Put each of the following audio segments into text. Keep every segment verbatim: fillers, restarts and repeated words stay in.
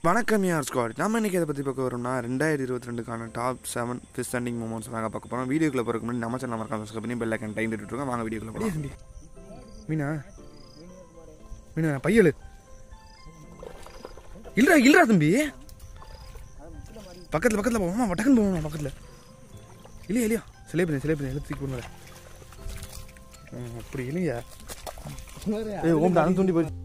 வணக்கம் யார் ஸ்குவாட். நம்ம இன்றைக்கி எதை பற்றி பார்க்க வரோம்னா ரெண்டாயிரத்தி இருபத்தி ரெண்டுக்கான டாப் செவன் ஃபிஷ் ஸ்டாண்டிங் மூமெண்ட்ஸ் நாங்கள் பார்க்க போகிறோம். வீடியோக்குள்ளே போகிறதுக்கு முன்னாடி நம்ம சேனல் மறக்காம சப்ஸ்கிரைப் பண்ணி பெல் ஐக்கன் டைம் தட்டிட்டுருக்கோம். வாங்க வீடியோக்குள்ளே போகிறோம். மீனா மீனா பையலு இல்லைடா இல்லைடா தம்பி, பக்கத்தில் பக்கத்தில் போவோமா, டக்குன்னு போவோமா பக்கத்தில். இல்லையா இல்லையா சிலை பண்ணி சிலை பண்ணி எழுத்துக்கு போனல அப்படி இல்லையா. ஏ ஓம் தான் தூண்டி போய்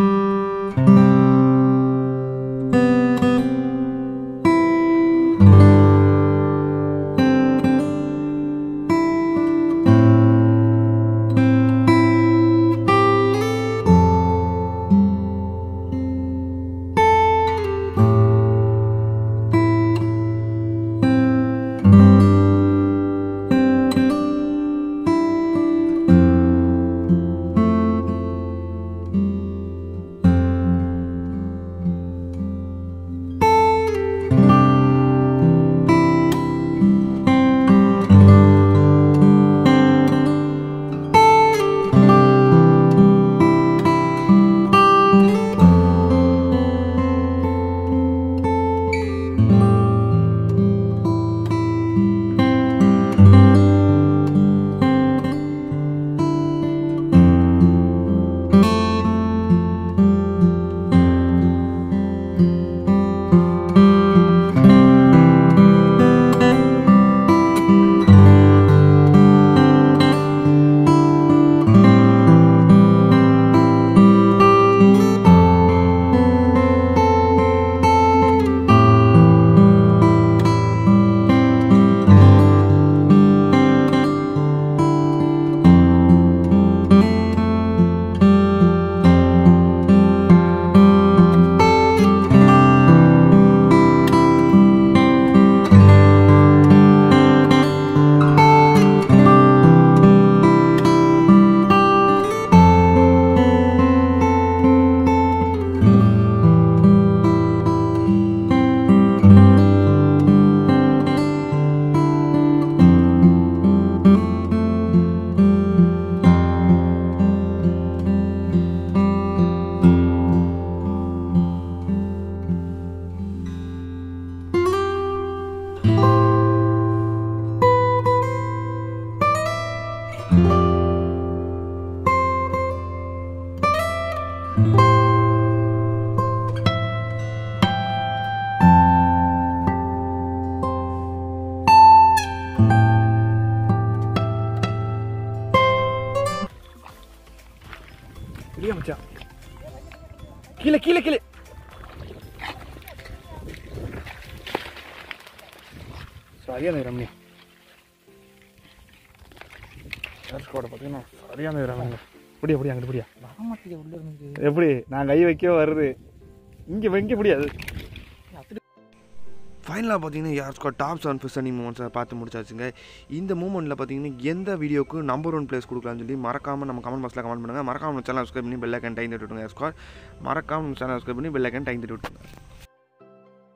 கீழே கீழே கீழே சரியான ரம்யா பார்த்தீங்கன்னா சரியான ரம்யா. எப்படியா எப்படியா அங்கிட்டு எப்படியா எப்படி நான் கை வைக்க வருது இங்கே வைக்க முடியாது. ஃபைனலாக பார்த்தீங்கன்னா யார் squad top seven fish standing மூமெண்ட்ஸை பார்த்து முடிச்சாச்சுங்க. இந்த மூமெண்ட்டில் பார்த்தீங்கன்னா எந்த வீடியோக்கு நம்பர் ஒன் பிளேஸ் கொடுக்கலாம்னு சொல்லி மறக்காமல் நம்ம கமெண்ட் பாக்ஸில் கமெண்ட் பண்ணுங்கள். மறக்காமல் சேனல் சப்ஸ்கிரைப் பண்ணி பெல் ஐக்கன் டைம் தட்டி விட்டுருங்க. ஸ்குவாட் மறக்காமல் சேனல் சப்ஸ்கிரைப் பண்ணி பெல் ஐக்கன் டைம் தட்டி விட்டுருங்க.